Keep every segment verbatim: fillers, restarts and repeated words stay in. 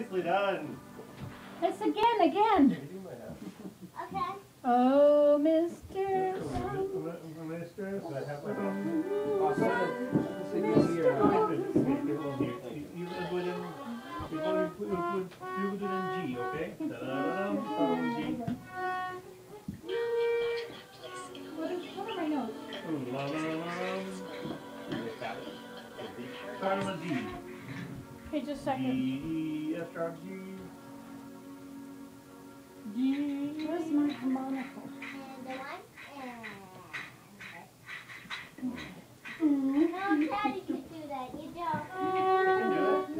Nicely done. It's again, again. Okay. Oh, Mister Mister, so I have my Oh, so the- the signal here. You put it in, you put, you put, you put it in G, okay? Da-da-da-dum, start on G. What is, what are my notes? Ooh, la la la. Start on G. Okay, just a G, second. E, F sharp, G. G. Where's my harmonica? And the one. And Mm. no, Daddy could do that. You don't. I can do it.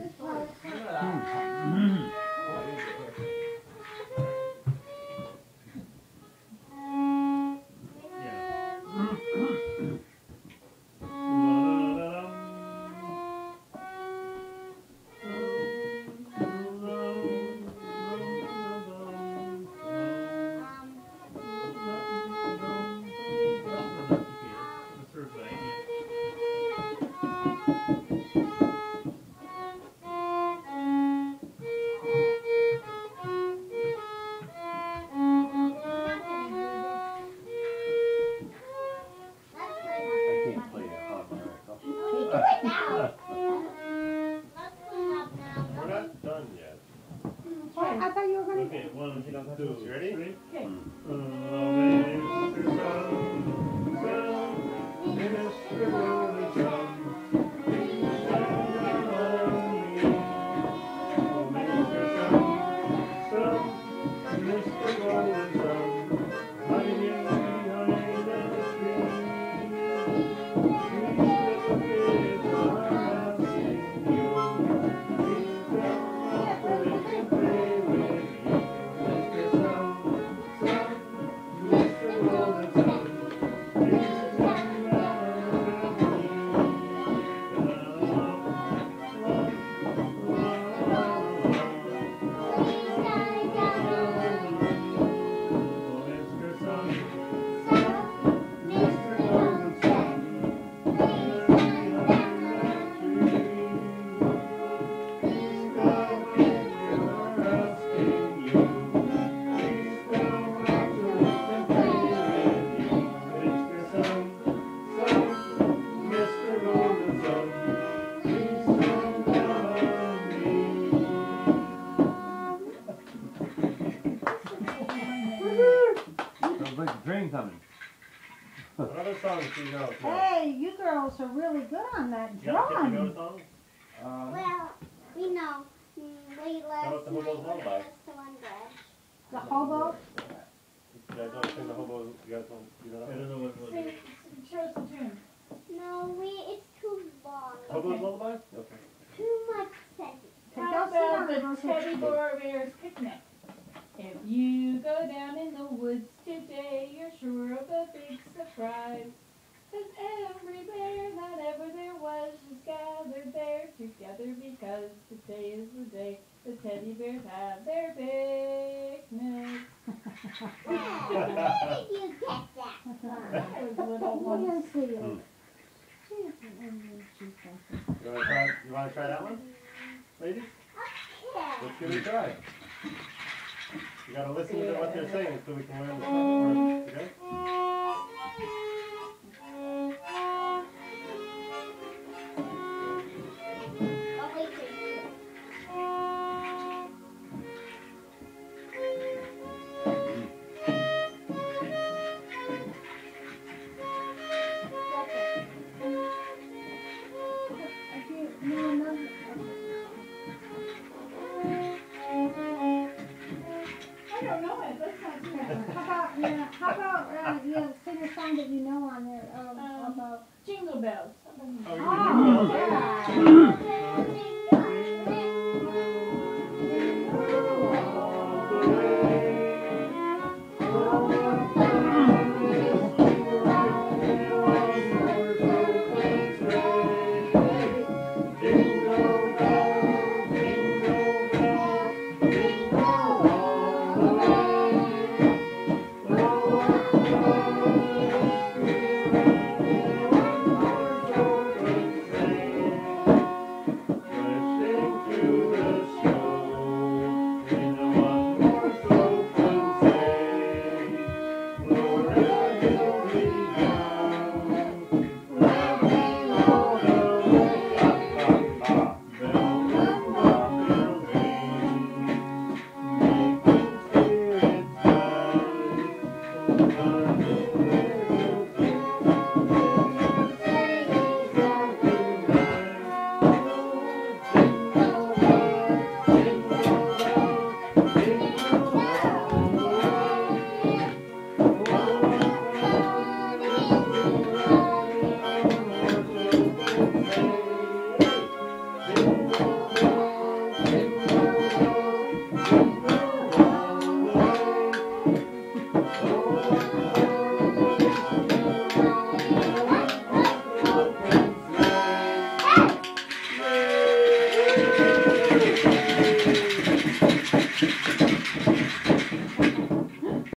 I thought you were gonna. Okay, one, two, you ready? Okay. Sounds like a train coming. What other songs do you know? Hey, you girls are really good on that You got a drum. song? Um, Well, we know. Mm, We How about last the night Hobo's we Lullaby? listened to one bridge. The hobo. You guys don't sing the hobo, you guys don't, you don't? I don't know what it Sing, show us the tune. No, we. It's too long. Hobo's Lullaby? Okay. Too much sentence. Take How out about the the Teddy Bear's picnic? If you go down in the woods today, you're sure of a big surprise. 'Cause every bear that ever there was is gathered there together because today is the day the teddy bears have their picnic. Where did you get that from? I was little Let once. me see it. Hmm. You wanna try, you wanna try that one? Ladies? Okay. Let's give it a try. You gotta listen to what they're saying so we can learn the words, okay? Oh, wait, wait, wait. I can't, no, no. I don't know it, that's not true. How about, yeah, how about, uh, you Thank you.